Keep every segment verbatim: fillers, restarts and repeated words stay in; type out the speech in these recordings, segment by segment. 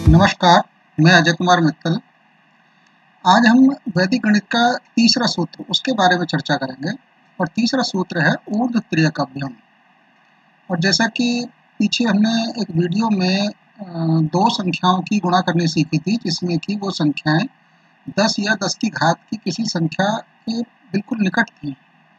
नमस्कार, मैं अजय कुमार मित्तल। आज हम वैदिक गणित का तीसरा सूत्र उसके बारे में चर्चा करेंगे और तीसरा सूत्र है ऊर्ध्व त्रियक अभ्यम। और जैसा कि पीछे हमने एक वीडियो में अ, दो संख्याओं की गुणा करनी सीखी थी, जिसमें कि वो संख्याएं दस या दस की घात की किसी संख्या के बिल्कुल निकट थी।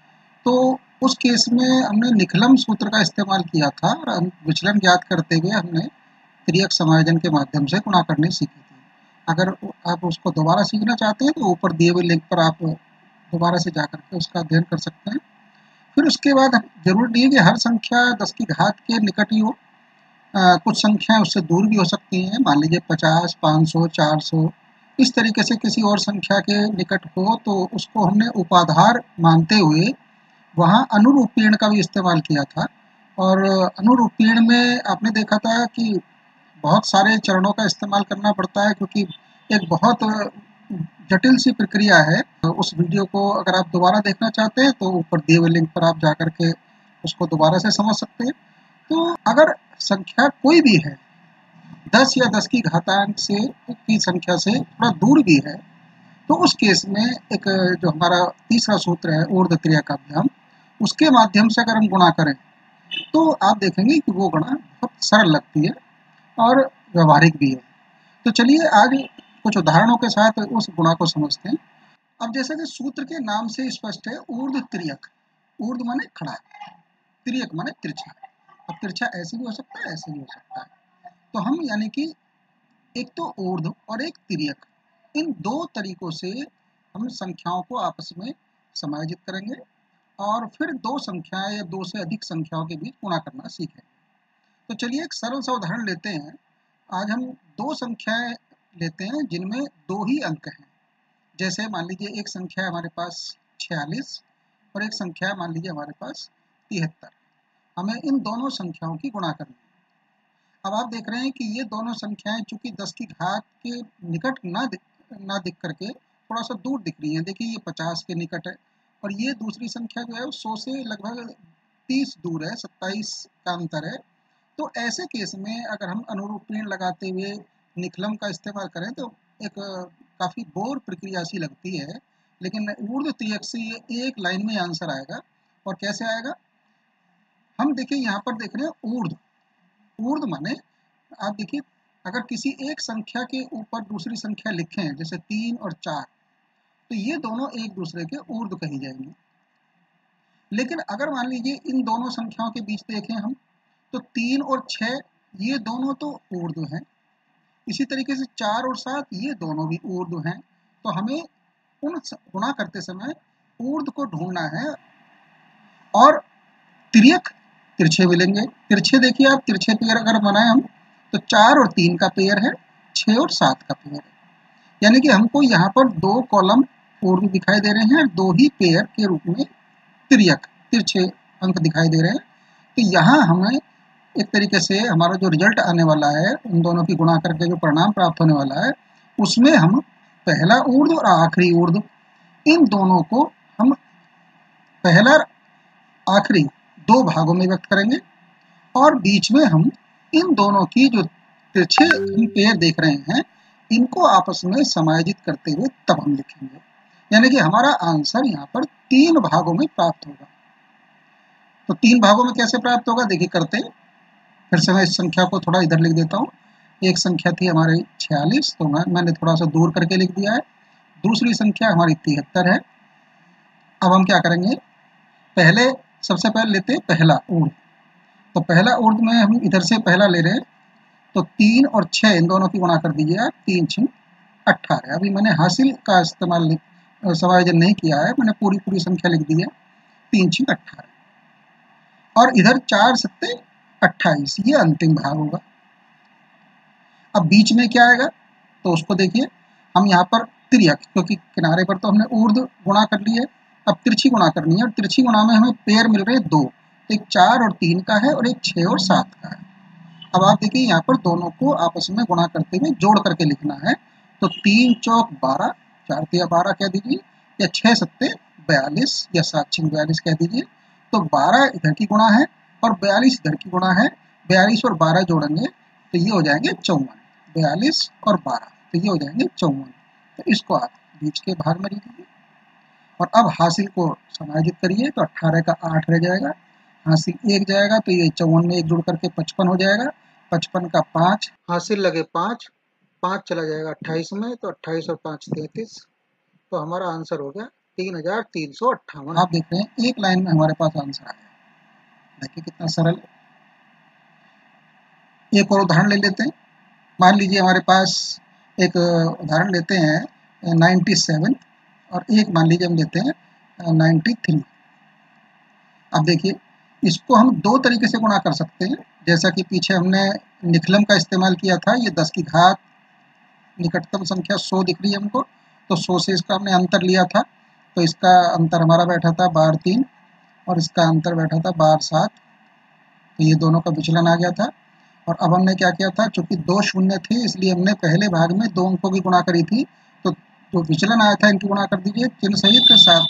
तो उस केस में हमने निखलम सूत्र का इस्तेमाल किया था और विचलन ज्ञात करते हुए हमने त्रियक समायोजन के माध्यम से गुणा करनी सीखी थी। अगर आप उसको दोबारा सीखना चाहते हैं तो ऊपर दिए हुए लिंक पर आप दोबारा से जा करके उसका अध्ययन कर सकते हैं। फिर उसके बाद जरूरी नहीं है कि हर संख्या दस की घात के निकट ही हो। आ, कुछ संख्याएं उससे दूर भी हो सकती हैं। मान लीजिए पचास, पाँच सौ, चार सौ, इस तरीके से किसी और संख्या के निकट हो तो उसको हमने उपाधार मानते हुए वहाँ अनुरूपीण का भी इस्तेमाल किया था। और अनुरूपीण में आपने देखा था कि बहुत सारे चरणों का इस्तेमाल करना पड़ता है, क्योंकि एक बहुत जटिल सी प्रक्रिया है। उस वीडियो को अगर आप दोबारा देखना चाहते हैं तो ऊपर दिए हुए लिंक पर आप जा करके उसको दोबारा से समझ सकते हैं। तो अगर संख्या कोई भी है, दस या दस की घातांक से की संख्या से थोड़ा दूर भी है, तो उस केस में एक जो हमारा तीसरा सूत्र है ऊर्ध्व त्रियक अभ्यम, उसके माध्यम से अगर हम गुणा करें तो आप देखेंगे कि वो गणना बहुत सरल लगती है और व्यवहारिक भी है। तो चलिए आज कुछ उदाहरणों के साथ उस गुणा को समझते हैं। अब जैसा कि सूत्र के नाम से स्पष्ट है, ऊर्ध्व त्रियक। ऊर्ध्व माने खड़ा, त्रियक माने तिरछा। अब तिरछा ऐसे भी हो सकता है, ऐसे भी हो सकता है। तो हम यानी कि एक तो ऊर्ध्व और एक तिर्यक, इन दो तरीकों से हम संख्याओं को आपस में समायोजित करेंगे और फिर दो संख्याएं या दो से अधिक संख्याओं के बीच गुणा करना सीखेंगे। तो चलिए एक सरल सा उदाहरण लेते हैं। आज हम दो संख्याएं लेते हैं जिनमें दो ही अंक हैं। जैसे मान लीजिए एक संख्या है हमारे पास छियालीस और एक संख्या है मान लीजिए हमारे पास तिहत्तर। हमें इन दोनों संख्याओं की गुणा करनी है। अब आप देख रहे हैं कि ये दोनों संख्याएं चूंकि दस की घात के निकट ना दिख ना दिख करके थोड़ा सा दूर दिख रही हैं। देखिए ये पचास के निकट है और ये दूसरी संख्या जो है वो सौ से लगभग तीस दूर है, सत्ताईस का अंतर है। तो ऐसे केस में अगर हम अनुरूपीण लगाते हुए निखलम का इस्तेमाल करें तो एक काफ़ी बोर प्रक्रिया सी लगती है, लेकिन ऊर्ध्व त्रियक से ये एक लाइन में आंसर आएगा। और कैसे आएगा, हम देखिए यहाँ पर देख रहे हैं ऊर्ध्व। ऊर्ध्व माने आप देखिए अगर किसी एक संख्या के ऊपर दूसरी संख्या लिखें जैसे तीन और चार, तो ये दोनों एक दूसरे के ऊर्ध्व कही जाएंगी। लेकिन अगर मान लीजिए इन दोनों संख्याओं के बीच देखें हम, तो तीन और छः ये दोनों तो ऊर्ध्व हैं। इसी तरीके से चार और सात ये दोनों भी ऊर्ध्व हैं। तो हमें उन गुणा करते समय ऊर्ध्व को ढूंढना है। और तिर्यक तिरछे मिलेंगे। तिरछे देखिए आप, तिरछे पेयर अगर बनाए हम तो चार और तीन का पेयर है, छः और सात का पेयर है। यानी कि हमको यहाँ पर दो कॉलम ऊर्ध्व दिखाई दे रहे हैं और दो ही पेयर के रूप में तिर्यक तिरछे अंक दिखाई दे रहे हैं। तो यहाँ हमें एक तरीके से हमारा जो रिजल्ट आने वाला है, उन दोनों की गुणा करके जो परिणाम प्राप्त होने वाला है, उसमें हम पहला ऊर्ध्व और आखिरी ऊर्ध्व इन दोनों को हम पहला आखिरी दो भागों में व्यक्त करेंगे और बीच में हम इन दोनों की जो तिरछे पेयर देख रहे हैं इनको आपस में समायोजित करते हुए तब हम लिखेंगे। यानी कि हमारा आंसर यहाँ पर तीन भागों में प्राप्त होगा। तो तीन भागों में कैसे प्राप्त होगा देखिए करते हैं। फिर से मैं इस संख्या को थोड़ा इधर लिख देता हूँ। एक संख्या थी हमारी छियालीस, तो मैं मैंने थोड़ा सा दूर करके लिख दिया है। दूसरी संख्या हमारी तिहत्तर है। अब हम क्या करेंगे, पहले सबसे पहले लेते हैं पहला ऊर्ध्व। तो पहला ऊर्ध्व में हम इधर से पहला ले रहे हैं, तो तीन और छः इन दोनों की गुणा कर दीजिए आप, तीन छः अट्ठारह। अभी मैंने हासिल का इस्तेमाल समायोजन नहीं किया है, मैंने पूरी पूरी संख्या लिख दी है, तीन छः अट्ठारह। और इधर चार सत्ते अट्ठाईस, ये अंतिम भाग होगा। अब बीच में क्या आएगा तो उसको देखिए, हम यहाँ पर तिर्यक, क्योंकि किनारे पर तो हमने ऊर्ध्व गुणा कर ली है, अब तिरछी गुणा करनी है। और तिरछी गुणा में हमें पेयर मिल रहे हैं दो, एक चार और तीन का है और एक छः और सात का है। अब आप देखिए यहाँ पर दोनों को आपस में गुणा करते हुए जोड़ करके लिखना है। तो तीन चौक बारह, चार तिया बारह कह दीजिए, या छः सत्ते बयालीस, या सात छः बयालीस कह दीजिए। तो बारह इधर की गुणा है और बयालीस इधर की गुणा है। बयालीस और बारह जोड़ेंगे तो ये हो जाएंगे चौवन। बयालीस और बारह, तो ये हो जाएंगे चौवन। तो इसको आप बीच के भाग में लिख दीजिए और अब हासिल को समायोजित करिए तो अट्ठारह का आठ रह जाएगा, हासिल एक जाएगा तो ये चौवन में एक जुड़ करके पचपन हो जाएगा, पचपन का पाँच, हासिल लगे पाँच, पाँच चला जाएगा अट्ठाईस में, तो अट्ठाईस और पाँच तैंतीस, तो हमारा आंसर हो गया तीन हजार तीन सौ अट्ठावन। आप देख रहे हैं एक लाइन में हमारे पास आंसर आ गया। देखिए कितना सरल। एक और उदाहरण ले लेते हैं। मान लीजिए हमारे पास एक उदाहरण लेते हैं सत्तानवे और एक मान लीजिए हम लेते हैं तिरानवे। अब देखिए इसको हम दो तरीके से गुणा कर सकते हैं, जैसा कि पीछे हमने निखलम का इस्तेमाल किया था। ये दस की घात निकटतम संख्या सौ दिख रही है हमको, तो सौ से इसका हमने अंतर लिया था, तो इसका अंतर हमारा बैठा था बार तीन और इसका अंतर बैठा था बार सात, तो ये दोनों का विचलन आ गया था। और अब हमने क्या किया था, चूंकि दो शून्य थे इसलिए हमने पहले भाग में दो अंकों की गुणा करी थी, तो जो विचलन आया था इनकी गुणा कर दीजिए चिन्ह सहित सात,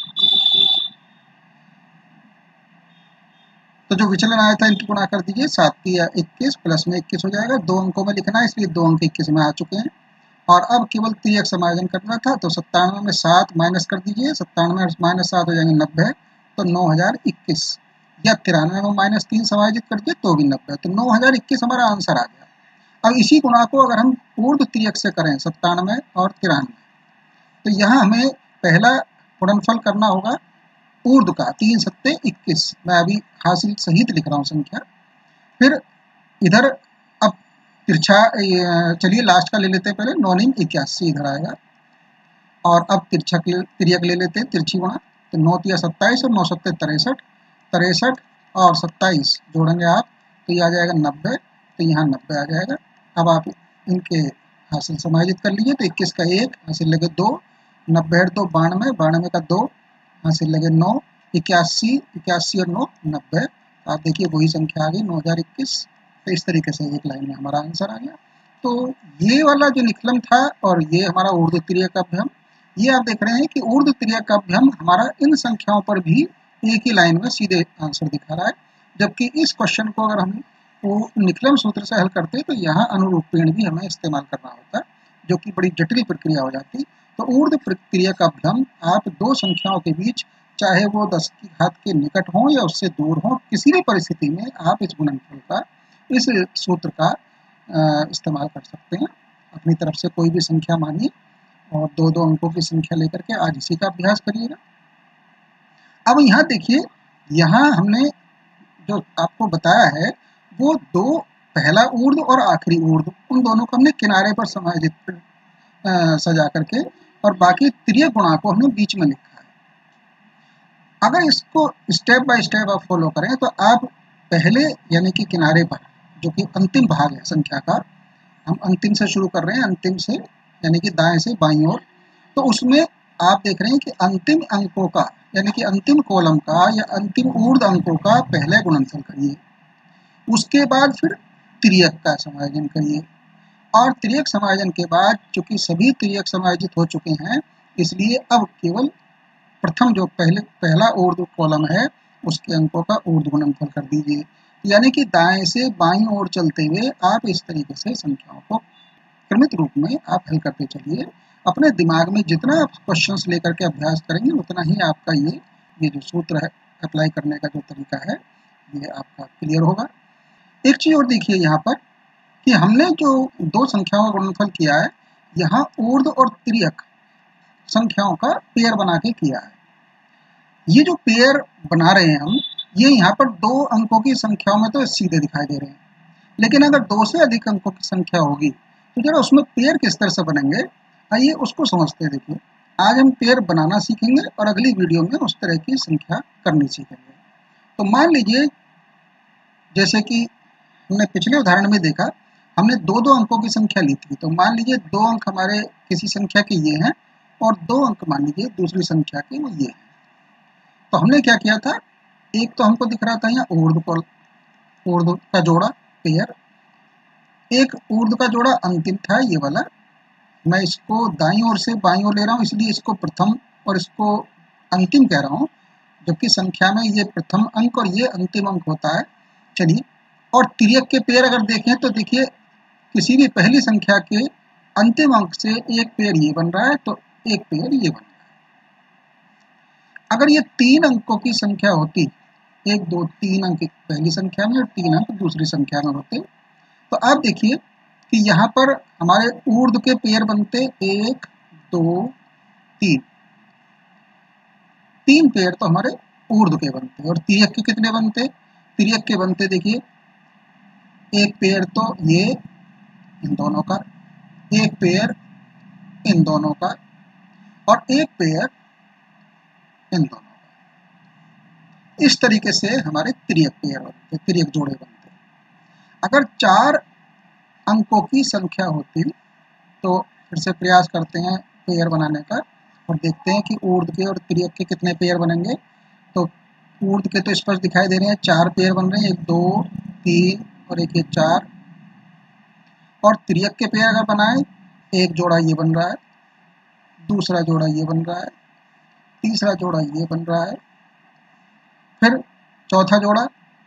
तो जो विचलन आया था इनकी गुणा कर दीजिए, सात की या इक्कीस, प्लस में इक्कीस हो जाएगा। दो अंकों में लिखना है इसलिए दो अंक इक्कीस में आ चुके हैं। और अब केवल त्रियक समायोजन करना था, तो सत्तानवे में सात माइनस कर दीजिए, सत्तानवे माइनस सात हो जाएंगे नब्बे, तो नौ हजार इक्कीस, या तिरानवे में माइनस तीन समायोजित कर दिए तो भी नब्बे, तो नौ हजार इक्कीस हमारा आंसर आ गया। अब इसी गुणा को अगर हम ऊर्ध्व त्रियक से करें सत्तानवे और तिरानवे, तो यहाँ हमें पहला गुणनफल करना होगा ऊर्ध्व का, तीन सत्ते इक्कीस, मैं अभी हासिल सहित लिख रहा हूँ संख्या। फिर इधर अब तिरछा, चलिए लास्ट का ले लेते हैं पहले, नौ नीम इक्यासी इधर आएगा, और अब तिरछा तिरक ले लेते हैं, तिरछी गुणा, तो नौ तिया सत्ताईस और नौ सत्ते तिरसठ, तिरसठ और सत्ताईस जोड़ेंगे आप तो ये आ जाएगा नब्बे, तो यहाँ नब्बे आ जाएगा। अब आप इनके हासिल समायोजित कर लीजिए, तो इक्कीस का एक, हासिल लगे दो, नब्बे दो बानवे, बानवे का दो, हासिल लगे नौ, इक्यासी, इक्यासी और नौ नब्बे, तो आप देखिए वही संख्या आ गई नौ हजार इक्कीस। तो इस तरीके से एक लाइन में हमारा आंसर आ गया। तो ये वाला जो निकलम था और ये हमारा ऊर्ध्व त्रियक अभ्यम, ये आप देख रहे हैं कि ऊर्ध्व त्रियक अभ्यम हमारा इन संख्याओं पर भी एक ही लाइन में सीधे आंसर दिखा रहा है, जबकि इस क्वेश्चन को अगर हम वो निकलम सूत्र से हल करते तो यहाँ अनुरूपीण भी हमें इस्तेमाल करना होता, जो कि बड़ी जटिल प्रक्रिया हो जाती। तो ऊर्ध्व त्रियक अभ्यम आप दो संख्याओं के बीच, चाहे वो दस की घात के निकट हो या उससे दूर हो, किसी भी परिस्थिति में आप इस गुणनफल का, इस सूत्र का इस्तेमाल कर सकते हैं। अपनी तरफ से कोई भी संख्या मानिए और दो दो अंकों की संख्या लेकर के आज इसी का अभ्यास करिएगा। अब यहाँ देखिए, यहाँ हमने जो आपको बताया है वो दो, पहला ऊर्ध्व और आखिरी ऊर्ध्व, उन दोनों को हमने किनारे पर समायोजित सजा करके, और बाकी त्रियक गुणा को हमने बीच में लिखा है। अगर इसको स्टेप बाय स्टेप आप फॉलो करें तो आप पहले यानी कि किनारे पर, जो कि अंतिम भाग है संख्या का, हम अंतिम से शुरू कर रहे हैं, अंतिम से यानी कि दाएं से बाईं ओर, तो उसमें आप देख रहे हैं कि अंतिम अंकों का यानी कि अंतिम कॉलम का या अंतिम ऊर्ध्व अंकों का पहले गुणनफल करिए, उसके बाद फिर त्रियक का समायोजन करिए, और त्रियक समायोजन के बाद चूंकि सभी त्रियक समायोजित हो चुके हैं इसलिए अब केवल प्रथम जो पहले पहला ऊर्ध्व कॉलम है उसके अंकों का ऊर्ध्व गुणनफल कर दीजिए। यानी कि दाएं से बाईं ओर चलते हुए आप इस तरीके से संख्याओं को क्रमित रूप में आप हल करते चलिए। अपने दिमाग में जितना आप क्वेश्चंस लेकर के अभ्यास करेंगे उतना ही आपका ये ये जो सूत्र है अप्लाई करने का जो तरीका है ये आपका क्लियर होगा। एक चीज और देखिए यहाँ पर कि हमने जो दो संख्याओं का गुणनफल किया है, यहाँ ऊर्ध्व और त्रियक संख्याओं का पेयर बना के किया है। ये जो पेयर बना रहे हैं हम, ये यहाँ पर दो अंकों की संख्याओं में तो सीधे दिखाई दे रहे हैं, लेकिन अगर दो से अधिक अंकों की संख्या होगी तो जरा उसमें पेयर किस तरह से बनेंगे, आइए उसको समझते हैं। देखिए, आज हम पेयर बनाना सीखेंगे और अगली वीडियो में उस तरह की संख्या करनी सीखेंगे। तो मान लीजिए, जैसे कि हमने पिछले उदाहरण में देखा, हमने दो दो अंकों की संख्या ली थी, तो मान लीजिए दो अंक हमारे किसी संख्या के ये हैं और दो अंक मान लीजिए दूसरी संख्या के वो ये हैं। तो हमने क्या किया था, एक तो हमको दिख रहा था यहाँ ऊर्ध्व ऊर्ध्व का जोड़ा पेयर, एक ऊर्ध्व का जोड़ा अंतिम था ये वाला। मैं इसको दाईं ओर से बाईं ओर ले रहा हूँ इसलिए इसको प्रथम और इसको अंतिम कह रहा हूँ, जबकि संख्या में ये प्रथम अंक और ये अंतिम अंक होता है। चलिए, और त्रियक के पेयर अगर देखें तो देखिए किसी भी पहली संख्या के अंतिम अंक से एक पेयर ये बन रहा है तो एक पेयर ये बन रहा है। अगर ये तीन अंकों की संख्या होती, एक दो तीन अंक पहली संख्या में और तीन अंक दूसरी संख्या में होते, तो आप देखिए कि यहाँ पर हमारे ऊर्ध्व के पेयर बनते एक दो तीन, तीन पेयर तो हमारे ऊर्ध्व के बनते और तिर्यक के कितने बनते? तिर्यक के बनते देखिए एक पेयर तो ये इन दोनों का, एक पेयर इन दोनों का और एक पेयर इन दोनों का। इस तरीके से हमारे तिर्यक पेयर बनते, तिर्यक जोड़े बनते। अगर चार अंकों की संख्या होती तो फिर से प्रयास करते हैं पेयर बनाने का और देखते हैं कि ऊर्ध्व के और तिर्यक के कितने पेयर बनेंगे। तो ऊर्ध्व के तो स्पष्ट दिखाई दे रहे हैं, चार पेयर बन रहे हैं, एक दो तीन और एक ये चार। और तिर्यक के पेयर अगर बनाए, एक जोड़ा ये बन रहा है, दूसरा जोड़ा ये बन रहा है, तीसरा जोड़ा ये बन रहा है, फिर चौथा जोड़ा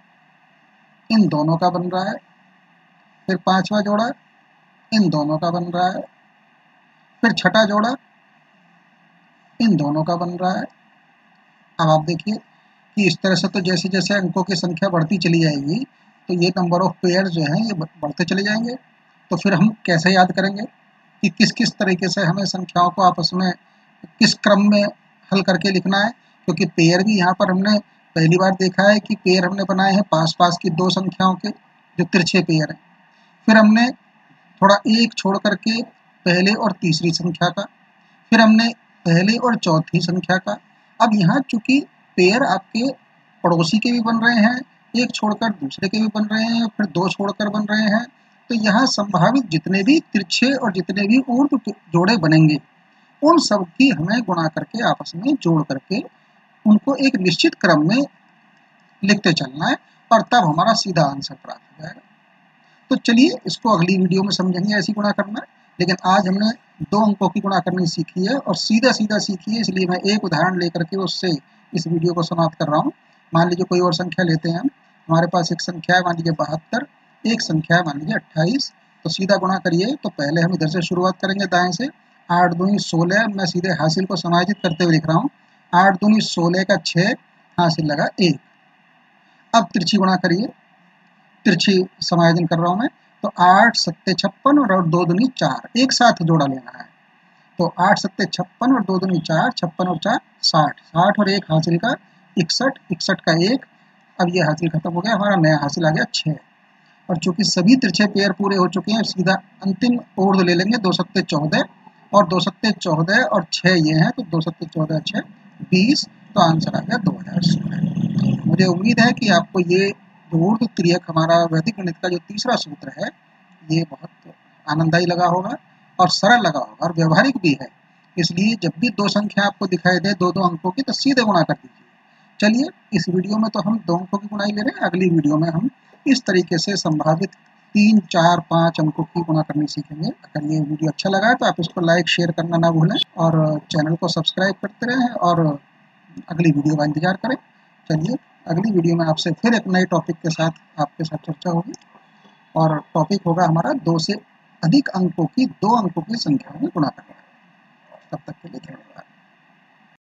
इन दोनों का बन रहा है, फिर पांचवा जोड़ा इन दोनों का बन रहा है, फिर छठा जोड़ा इन दोनों का बन रहा है। अब आप देखिए कि इस तरह से तो जैसे जैसे अंकों की संख्या बढ़ती चली जाएगी तो ये नंबर ऑफ पेयर जो हैं ये बढ़ते चले जाएंगे। तो फिर हम कैसे याद करेंगे कि किस किस तरीके से हमें संख्याओं को आपस में किस क्रम में हल करके लिखना है, क्योंकि पेयर भी यहाँ पर हमने पहली बार देखा है कि पेयर हमने बनाए हैं पास पास की दो संख्याओं के जो तिरछे पेयर हैं। फिर हमने थोड़ा एक छोड़ करके पहले और तीसरी संख्या का, फिर हमने पहले और चौथी संख्या का। अब यहाँ चूंकि पेयर आपके पड़ोसी के भी बन रहे हैं, एक छोड़कर दूसरे के भी बन रहे हैं, फिर दो छोड़कर बन रहे हैं, तो यहाँ संभावित जितने भी तिरछे और जितने भी ऊर्ध्व जोड़े बनेंगे उन सब की हमें गुणा करके आपस में जोड़ करके उनको एक निश्चित क्रम में लिखते चलना है और तब हमारा सीधा आंसर प्राप्त हो जाएगा। तो चलिए इसको अगली वीडियो में समझेंगे ऐसी गुणा करना, लेकिन आज हमने दो अंकों की गुणा करनी सीखी है और सीधा सीधा सीखी है, इसलिए मैं एक उदाहरण लेकर के उससे इस वीडियो को समाप्त कर रहा हूँ। मान लीजिए कोई और संख्या लेते हैं हम, हमारे पास एक संख्या है मान लीजिए बहत्तर, एक संख्या है मान लीजिए अट्ठाईस। तो सीधा गुणा करिए तो पहले हम इधर से शुरुआत करेंगे दाएं से, आठ दूनी सोलह, मैं सीधे हासिल को समायोजित करते हुए लिख रहा हूँ, आठ दूनी सोलह का छः, हासिल लगा एक। अब तिरछी गुणा करिए, तिरछी समायोजन कर रहा हूँ मैं, तो आठ सत्ते छप्पन और दो दूनी चार, एक साथ जोड़ा लेना है। तो आठ सत्ते छप्पन और दो दूनी चार, छप्पन और चार साठ, साठ और एक हासिल का इकसठ, इकसठ का एक। अब ये हासिल खत्म हो गया, हमारा नया हासिल आ गया छः। और चूंकि सभी तिरछे पेयर पूरे हो चुके हैं, सीधा अंतिम ऊर्ध्व ले लेंगे, दो सत्ते चौदह और दो सत्ते चौदह और छः ये हैं, तो दो सत्ते चौदह छः बीस। तो आंसर आ गया दो हजार सोलह। मुझे उम्मीद है कि आपको ये ऊर्ध्व तिर्यक हमारा वैदिक गणित का जो तीसरा सूत्र है ये बहुत आनंददायी लगा होगा और सरल लगा होगा और व्यवहारिक भी है। इसलिए जब भी दो संख्या आपको दिखाई दे दो दो अंकों की, तो सीधे गुणा कर दीजिए। चलिए इस वीडियो में तो हम दो अंकों की गुणाई ले रहे हैं, अगली वीडियो में हम इस तरीके से संभावित तीन चार पाँच अंकों की गुणा करनी सीखेंगे। अगर ये वीडियो अच्छा लगा है तो आप इसको लाइक शेयर करना ना भूलें और चैनल को सब्सक्राइब करते रहें और अगली वीडियो का इंतजार करें। चलिए अगली वीडियो में आपसे फिर एक नए टॉपिक के साथ आपके साथ चर्चा होगी और टॉपिक होगा हमारा दो से अधिक अंकों की दो अंकों की संख्या में गुणा करना। तब तक के लिए धन्यवाद।